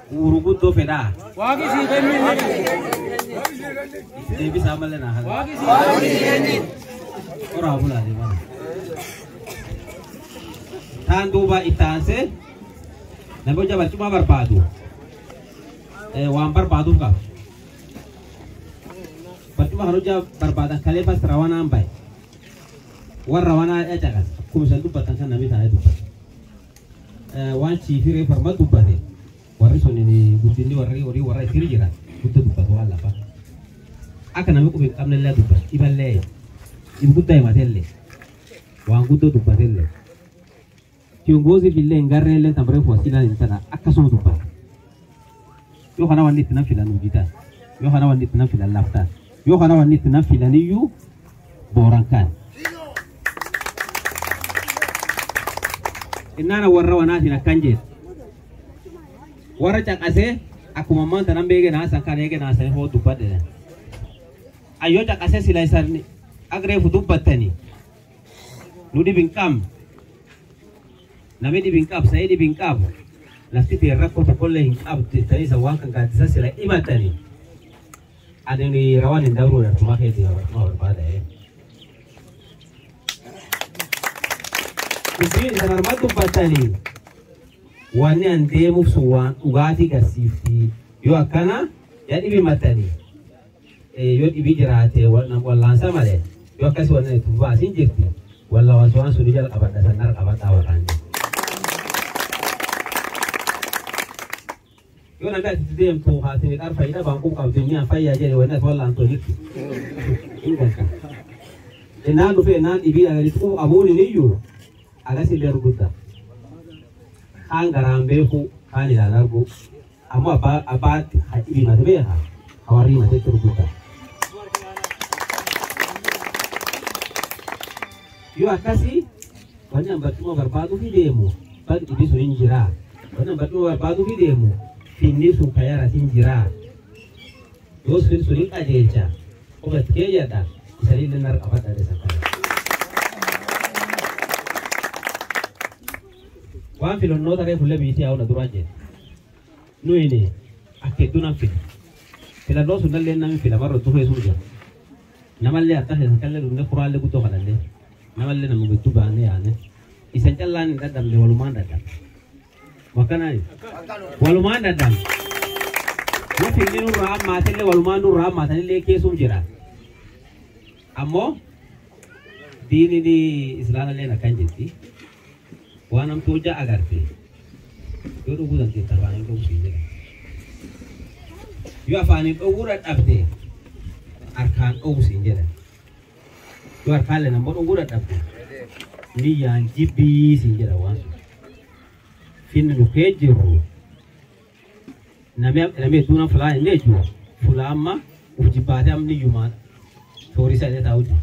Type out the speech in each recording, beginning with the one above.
urugudo feda wagi si kami debi samale na wagi si ora bula di mana tanduba itanse nabo jabal cuma barbadu wan barbadu ka Pertama harus jawab berbada kali pas rawana ambai. War rawana aja kan. Kumisan tu batang sana nabi saya tu bat. Wan cifire permat tu bat. Wari soni ni butin ni wari siri jira. Butuh tu bat wala pa. Akan nabi kubik amne le tu bat. Iban le. Ibu tay matelle. Wan butuh tu bat le. Kiongozi vile ngarre le tambre fuasila ni sana. Akaso tu bat. Yo kana wani tina filan ujita. Yo kana wani tina filan lafta. Yo kana wani tina filani yu borangkan. Inana warra wana tina kanje. Warra cak ase aku mamman tanam bege na sankane ge na sai ho dubade. Ayo cak ase silai sarni agre futu batani. Nudi bingkam. Nami di bingkap saya di bingkap. Lasti terra ko kolle hingkap tani sawang kan gadisa silai imatani. Ada yang di rawan yang daru dan rumah itu mau berpada ya. Mesti di sana rumah tu patani. Wani ande musuhan ugati kasifti. Yo akana ya ibi matani. Yo ibi jerate wala sama deh. Yo kasih wani itu basin jekti. Wala wasuan surijal abad dasanar abad awakan. Yo naga tidi yang tuh hati ni karena faida bangku kau dunia faya jadi wana tuh lanto hiki. Ingat kan? Enan ufe enan ibi agak itu abu ni yo, agak sih biar buta. Anggaran beku kani dalargu, amu apa ibi mati beha, hawari mati terbuka. Yo akasi, banyak batu berbatu hidemu, batu ibi surin jira, banyak batu berbatu hidemu. Fini supaya rasin jira. Dos suling aja eja. Obat kaya dah. Bisa didengar apa ada sakit. Wan filon nota kayak fulle biti awal dulu aja. Nu ini, akhir tu nampi. Filon lo sudah lihat nampi filon baru tu fes sudah. Namal lihat atas yang kalau lu kural le kuto kalah le. Namal le namu kuto bane ya ne. Isan jalan dah dalam lewaluman dah. Makana waluman dadam wo fini nu ra matelle waluman nu ra matelle ke sum jira ammo dini di islam le na kanjiti wanam toja agarte yo do budan kita fani do sije yo afani do gurat abde arkan o sije yo arkale na mo do gurat abde ni yang jibi sije wasu Fin nukejiru, nami tuna fula ini juga, fula amma ujibade amni yuman, sorry saya tahu tu.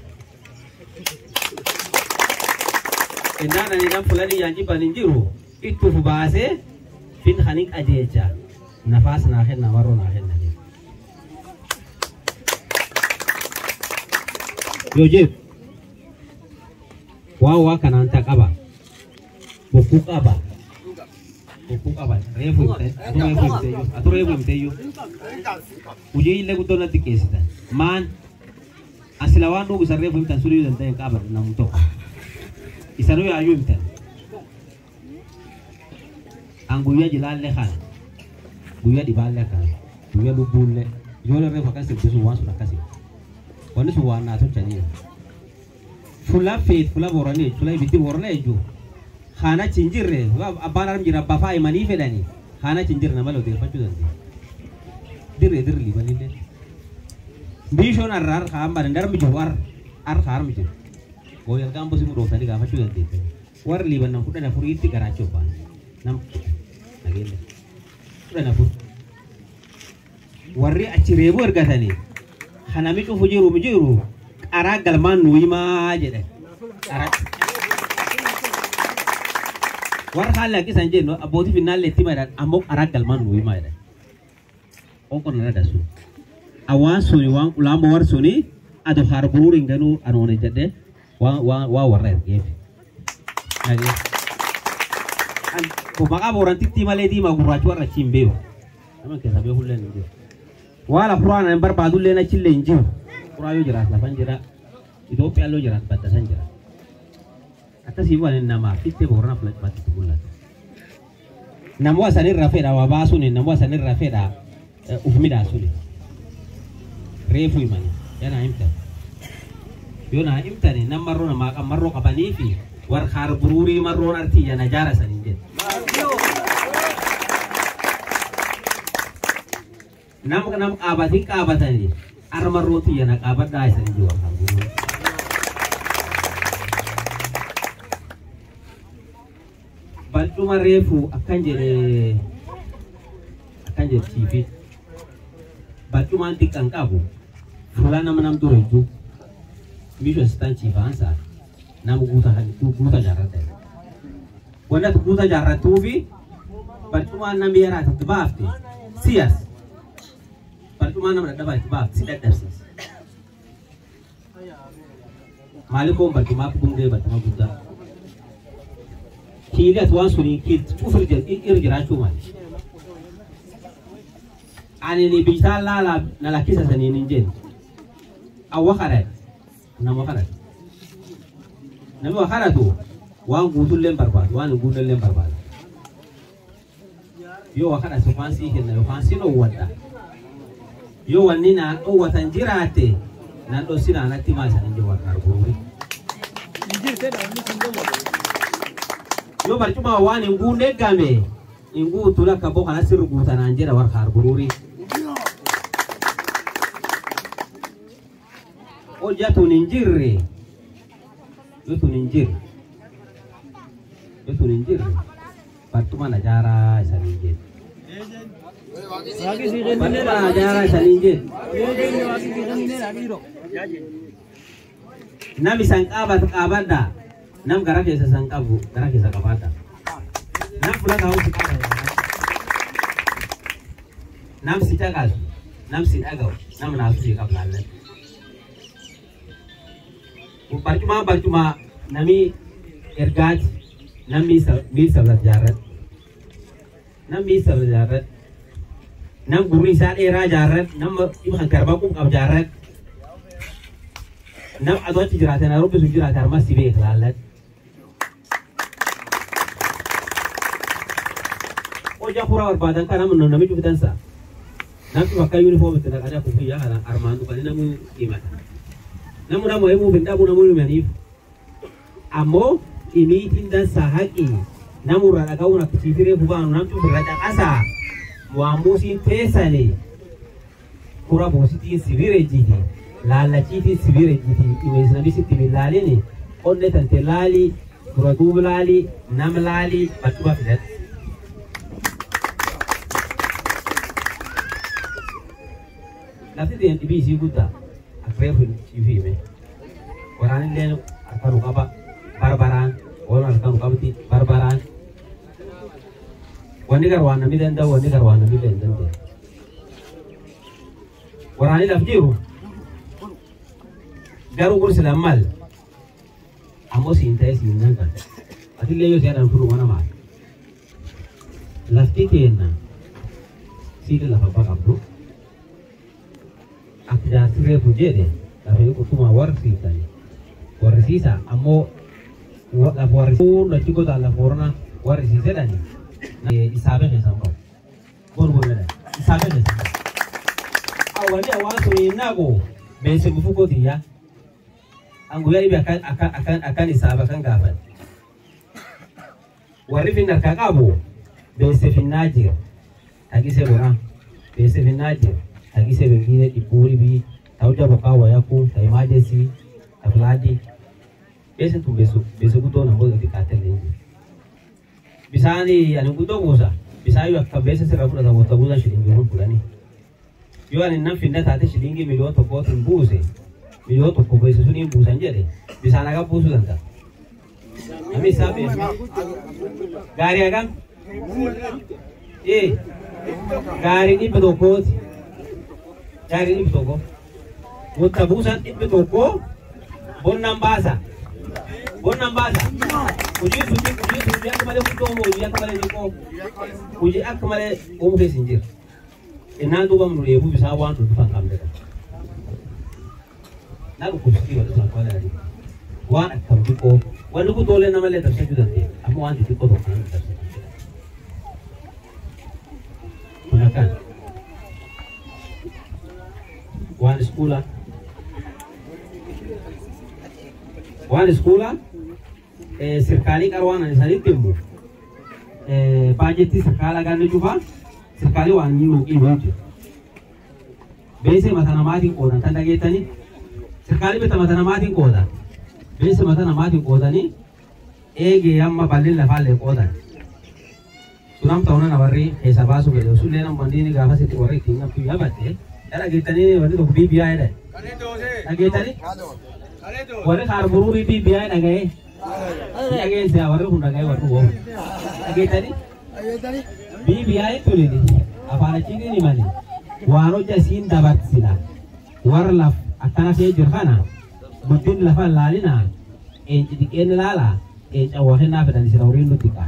Enda nani nam fula ni yanji paninjiru, itu fubase, fin hanik ajeja, nafas nahen nawaro nahen nani. Yojib, wawa kanan tak apa, bukuk apa. Bukuk apa? Refu itu. Uji ile kuto nanti kesida. Man asilawan do besar refu itu suri dan tayang kabar namun to. Isaru ya ayu itu. Angguya jilal lekan. Guya di balik kan. Guya lubule. Jual refu kan sebesu wan sudah kasih. Wan suwan na tu cani. Fula fit, fula borani, fula biti borani ju. Hana cinjir re, abanar menjira bapak imani felani. Hana cinjir nama lo dia pacu nanti. Dire liban ini. Bishon arrar ham barandar menjuar ar menjur. Goyal kampus itu dosa di kampus juga nanti. War liban nam kuda nafur itu karaco pan. Nam lagi le. Kuda nafur. Warri acirebu ergatani. Hana mitu fujiru menjuru. Ara galman nuima aja deh. Ara war hal lagi sanje no aboti final leti mai amok arak galman nui mai da okon na da su awan suni wan ulama war suni ado harburu ringanu anone jade wa warre ge lagi an ko baga boran tikti male di ma guratu war chimbe nama ke sabe hulle ni wala qur'ana en barbadu le na chille inji qur'ayo jira la fanjira Ethiopia lo jira badda sanjira atasi wala nama fitte borna flat bat bulla namwa sanir rafeda wa basuni namwa sanir rafeda ufmida suli refu imani yana imta yona imta ni namarro na maka marro kabani fi war khar bururi marro arti yana jara saninje nam abati kabatani armarro ti yana kabada saninje war khar bururi Balcuma refu akan jadi TV. Balcuma antik angkabu. Fulana menam turuju. Mission stand TV ansa. Namu guta jarat. Wanda guta jarat tuvi. Balcuma nam biara tebafti. Sias. Balcuma nam dapat tebafti. Sidat dapsis. Malikom balcuma punde balcuma guta. Kira tuan suri kit ufur irjira cuma. Ani ni bisa lala nalaki sasani ninjen. Awak karet, nama karet. Nama karet tu, wan gutul lempar bal, wan gutul lempar bal. Yo karet sofansi kena, sofansi no wada. Yo wanina o watan jirate, nando sila nanti masa ninjen wakar buri. Yo barcuma wani ngunde game ingu tula kabo kana siru gutana anjera war khar bururi o jatu ninjirre yo tuninjir barcuma najara saninje barcuma najara saninje nami sangkabat kabada nam garake sa sangkabu garake sa kabata nam pula kau sikara nam sitagal nam sitagaw nam nasu si kablalle barcuma nami ergat nam mi sablat jarat nam guri sa era jarat nam ibhan karbakum kab jarat nam adwa tijrata na rubu sujrata armasi be ikhlalat Oja kura badan kana mun nami jubitansa nam tu pakai uniform tena ada kufiya ala armandu kali namu imata namu emu benda bu namu menif amo ini tindan sahaki namu rada kauna kifire bubanu nam tu berada asa muamusi tesale kura bositi sibire jiti lala citi sibire jiti iwes nabi siti bilali ni onne tante lali kura dubulali nam lali batuba filet Nanti dia tibi si guta, akhirnya pun TV me. Orang ini akan apa barbaran, orang akan apa ti barbaran. Wani karwana mi denda, wani karwana mi denda. Orang ini dah jiru, garu kursi lamal, amo sintai sinan kan. Ati leyo saya dalam furu mana mah. Lagi kena, sila lah apa kamu? Ada sire bujede, tapi aku cuma warsisa ni, warsisa, amo warsisu, nak cukup tak laporna warsisa dah ni, isabe ni sampai, boleh dah, isabe ni sampai. Awalnya awal suina ko, besok buku dia, angguya ibu akan isabe kan kapan. Warifin nak kakabu, besok finajir, lagi seorang, besok finajir. Lagi saya begini di puri bi, tahu jawab kau aku, saya emergency, apladi. Besok tu besok tu nak buat kita ni. Bisa ni, anu tu bosa. Bisa juga kabesa serapun ada buat tabulan shilingi pun pula ni. Juga ni nam finda tadi shilingi milion tu kau buse, milion tu kau besok ni busan je. Bisa nak apa busu tanta. Kami sabi. Gari agam? Gari ni berdoa. Dari ini betul, bukan busan itu betul, bonam bahasa, uji kembali untuk uji kembali jiko, uji kembali ke sinjir, Inaan duuba nu eebuu bisaa waan dhufan qabne. Naalu kuskii wal isaan kwala yari. Waan akkam xiqqoo wanni kun toolee namallee dabsachuu dandeenya. Amma waan xixiqqoo tokko kan dabsachuu dandeenya. Kun akkaan waan iskuulaa sirkaalii qarwaan ani sanitti immoo baajetii sirkaalaa ganni cufaa sirkaalii waan inni nuuqii jiru. Beesee mata namaatiin qoodan kan dhageettanii sirkaalii bita mata namaatiin qoodan beesee mata namaatiin qoodanii eegee amma bal'in lafaallee qoodan. Sunam ta'uuna namarri keessa baasuu fedhe sullee nama wandiini gaafa sitti warri ittiin naftu yaabate dhageettanii wanti tokko BBI dha. Dhageettanii warri kaarburuurii BBI dhaga'ee dhageensi warri kun dhaga'ee warri woo dhageettanii BBI tulini afaan achiitiin himani waan hojja isiin dabarsina warra laf akkana ta'ee jiru kana guddin lafa laalina eenci xiqqeen ilaala eenca waaqennaa fedhan sira horiin nutti qa'a.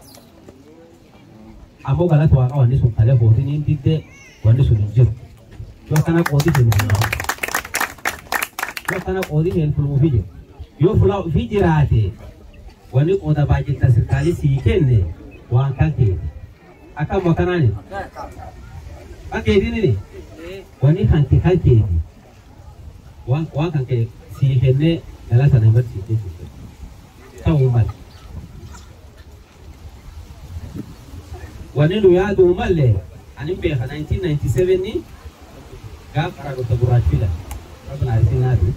Ammoo galata waaqa wanni sun kalee kootiin hin didde wanni sun hin jiru. Yoo kana qoodii hin fulmuuf. Yoo kana qoodii hin fulmuuf jiru. Yoo fulaa ofii jiraate wanni qooda baajjetta sirkaalii sii kenne waan kan keeti. Akkam kanaani. Kan keetiin wanni kan keeti. Waan kan kee sii kenne dhala sana irratti jechuudha. Ta'uu mala. Wanni nu yaadu malee ani beeka 1997 ni gaafa karaa Dr. Gurraachi fila. Rabbi arsiin naati.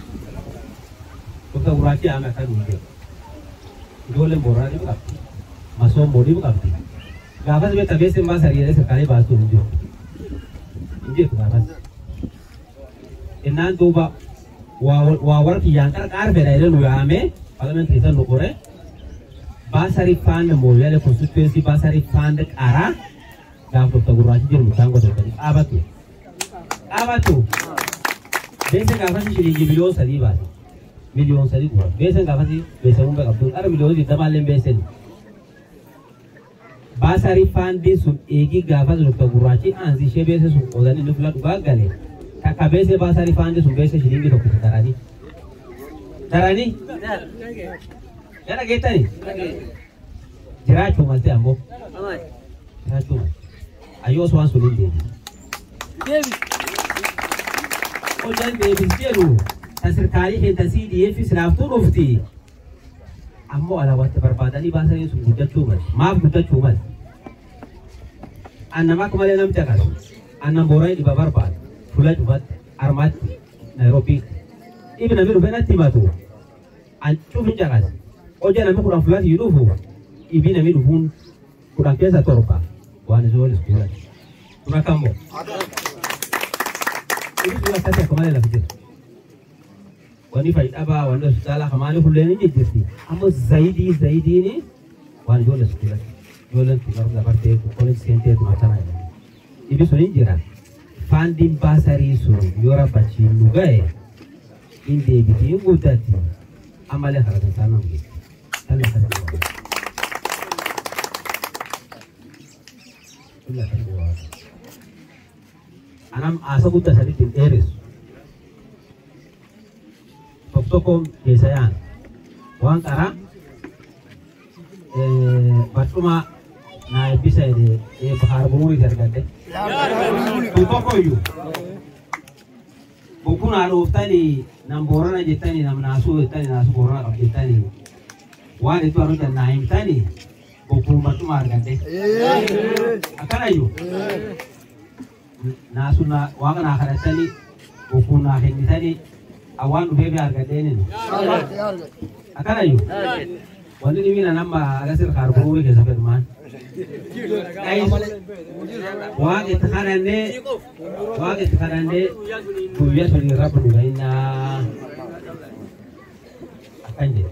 Dr. Gurraachi ame akka nu beeku. Ijoolleen booraa ni qabdi. Masoon boodii qabdi. Gaafas beekta beesin baasa riiree sirkaalee baastuu hin jiru. Hin jirtu gaafas. Innaan duuba waa warra kiyyaan qarqaar fedha jedhee nu yaame parliamentary san nu qore. Basari fund mooyyalee constituency basari fund qaraa gaaf Dr. Gurraachi jiru isaan godhatanii dhaabatu. Beesan gaafasi shilingi miliyoon 3 baase. Miliyoon 3 gura. Beesan gaafasi beesan hunda qabdu dhara miliyoon 20 maalleen beesan. Basari fund sun eegi gaafasi Dr. Gurraachi aansi ishee beese sun qoodanii inni fula dhugaa galee. Takka beese basari fund sun beese shilingi tokko daranii. Yana geettani jiraachuu malte ammoo jiraachuu malte ayyoos waan sun hin deebi hojjan deebis jedhu ta sirkaalii keenta CDF silaaftuu dhufti ammoo alaawatti barbaadanii baasanii sun guddachuu malte maaf guddachuu malte annama akka malee namti akkasu annan booraa dhiba barbaadu fula cufatti armaatti Nairobi dhibi namni dhufee natti himatu an cufin caqas. Oja nami kurang fulati yudufu, ibi nami dufun kurang kesa torpa, wan zolis kulat. Kurang kambo. Ini sudah saya kemana lagi tu? Wani faida apa, wani salah kemana kuliah ini jadi. Amo zaidi ni, wan zolis kulat. Zolis kulat dapat tu, kolej sente tu macam mana? Ibi sunin jiran. Fandim basari su, yora baci lugai. Inde biti ngutati. Amale harus tanam gitu. Anam asa guddaa sadiitiin dheeressu. Tokkoon keessayaan waan qaraa badhuma naa eebbisa jedhee bahaar buruurii argadde. Tokkoyyuu bukkuun haa dhooftanii nam boorana jettanii nam naasuu jettanii naasuu boorana qab jettanii waan itu harus jangan himtani buku batu margade akan ayu nasuna wangan akhirat tani buku na himtani awan bebe argade ni akan ayu wani ni mina namba agasir karburu ke safed man wang itkarande kuya suni rabu gaina akan je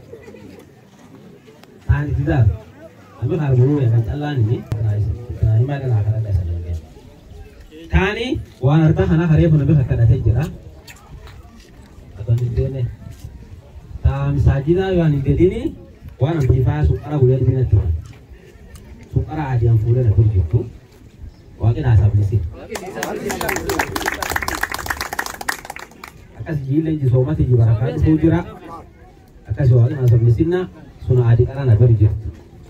Ani tidak, aku harus buru ya kan jalan ini, nah ini mana nak ada saja. Kani, warga anak hari pun lebih kata ada jera, atau ni dene. Tam sajina yang ini dini, warga bifas sukara boleh dina tu, sukara ada yang boleh nak berjutu, waaqni haasabnisi akkas jiilleen jisoomati jibarakaa dhufuu jira akkas waaqni haasabnisinna suna adii qaraan agari jirtu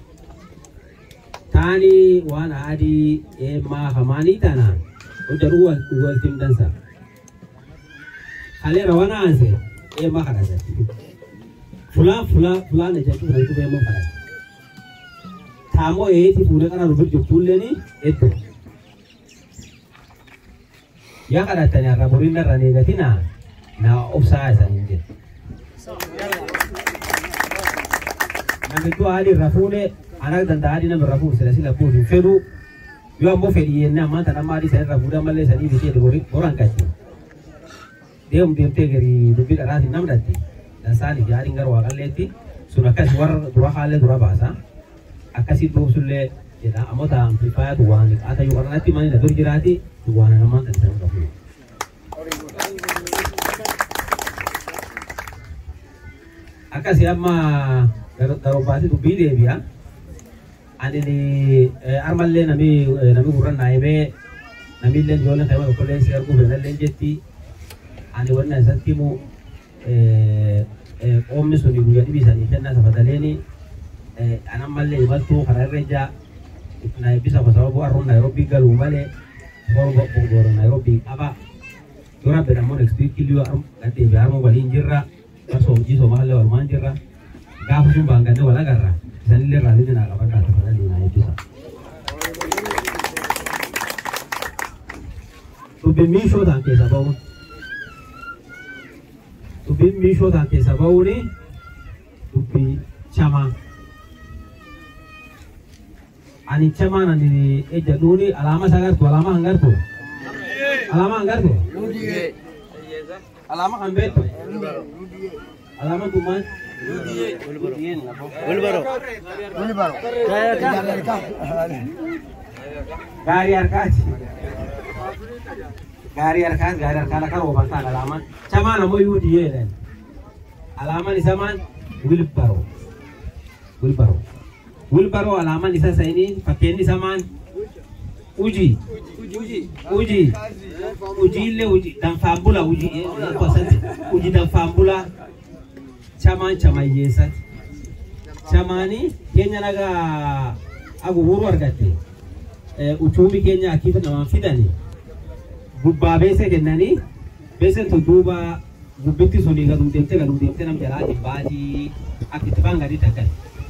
taani waan adii eemmaa hamaanii tana hojjedhuu waltim dansa halee rawana aanse eemmaa kadhasatti fulaan ejjachuu fudhachuu beemmoo kadhate Tamo ti pure kana rubir jukule ni itu. Ya kada tanya raburinda rani gatina na offside sa ninje. Na betu ali rafune anak dan tadi na rafu sila pu feru yo ambo feri na manta na mari sa rafuda malle sa ni bisi de orang kati. Dia te geri dubir arasi nam dati. Dan sani jari ngar wa kalleti sunakas war dua hale dua bahasa. Akasi itu sulle ya amota amplifier tuan ata yu karena nanti mana dah berjerati tuan nama dan saya tahu. Akasi amma kalau pasti tu bide dia. Ane ni armalle nami kurang naime nami len jualan kayak apa len share ku benar len jeti. Ane warna santimu omni suni gujati bisa ni karena sahabat anak malle ibatu karareja na bisa kwa sababu arun Nairobi galu male goro Nairobi apa dora beda mon explique liwa ate be armo balin jirra kaso jiso mahalle wal manjirra gafu sumbanga ne wala garra sanille rali na ka banda ta ni na bisa to be misho dan ke sababu ni to be chama ani chama na ni eja duni alama sagar tu alama anggar tu alama ambil tu alama tu man ulbaro gari arkas kala karo banta alama chama na mo UDA len alama ni zaman Wilbaro alama ni sasa ini pakeni zaman uji dan fambula uji dan fambula chama yesa chamani Kenya naga agu huru argate uchumi Kenya akiba na mafidani gubba bese kenani bese to duba gubbiti soni ga dumte nam jaraji baji akitbanga di takkan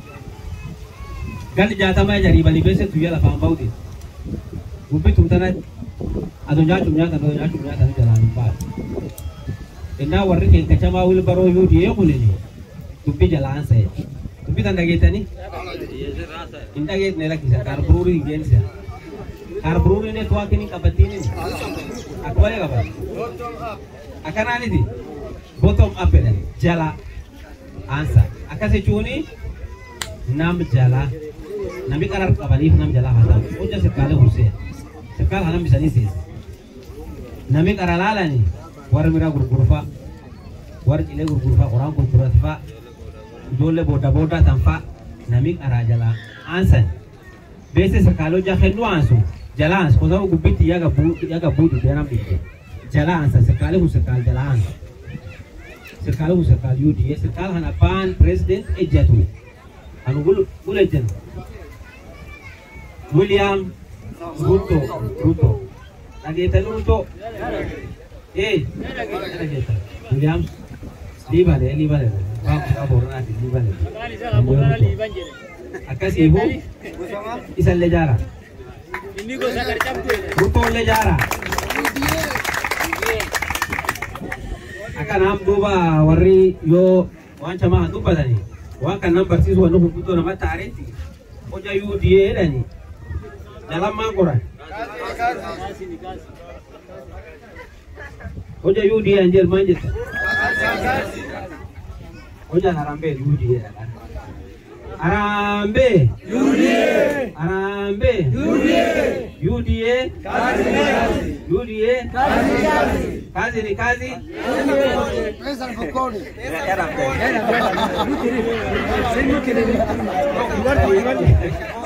Gali jata mai jari bali bese tu ya la pam bauti. Ubi tum tanah adunya cumnya tanah jalan empat. Ina warri ke kacama Wilbaro yu dia boleh ni. Tupi jalan saya. Tupi tanda kita ni. Inda kita ni lagi saya karbruri gen saya. Karbruri ni tua kini kabati ni. Aku boleh kabar. Akan ani di bottom up ni jala answer. Akan secuni nam jala. Nabi karar kabalif nam jala hatam. Uja sekali Hussein. Sekali hanam bisa nisi. Nabi karalala ni. War mira gurgurfa. War ile gurgurfa orang gurgurfa. Dole boda tanpa Nabi karajala ansan. Bese sekali jahen nuansu. Jalan. Kosa gubiti yaga budu dia nam bikin. Jalan ansan sekali Hussein jalan. Sekali UDA sekali hanapan presiden ejatu. Anu gulejen. William Ruto. Lagi itu Ruto. William Liban. Apa orang nanti Liban. Akas ibu isal lejara. Ruto lejara. Akan nam duba warri yo wanca mah duba tadi. Wakan number siswa wanu hukuto nama tarenti. Oja UDA dani. Dalam makoran. Oja UDA anjir manjit. Oja harambe UDA. Arambe UDA kazi pesa mfukoni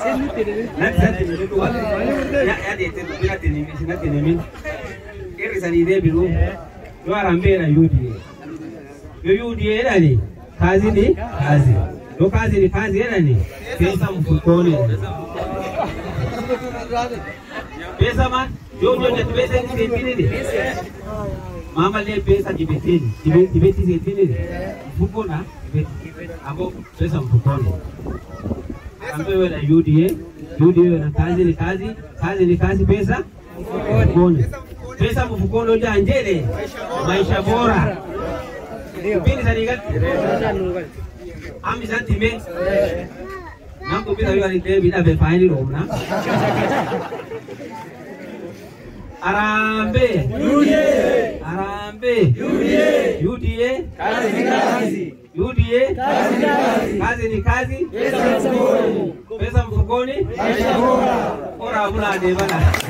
Nanti dua. Ya dia tinimi. Kiri sani dia biru. Yo arambe na UDA. Yo UDA nani? Kazi ni kazi. Yo kazi ni kazi nani? Pesa mfukoni. Pesa man, yo pesa ni sentini. Mama le pesa jibetini. Jibeti sentini. Mfuko na hapo pesa mfukoni. Ambaye na UDA na kazi ni kazi, kazi ni kazi, pesa mfukoni. Pesa mfukoni ndio anjele maisha bora. Kipindi sani gati ami santime nangu bila yari debi na be faini romna arambe UDA kazi ni kazi, pesa mfukoni, maisha bora. Ora bula de bana.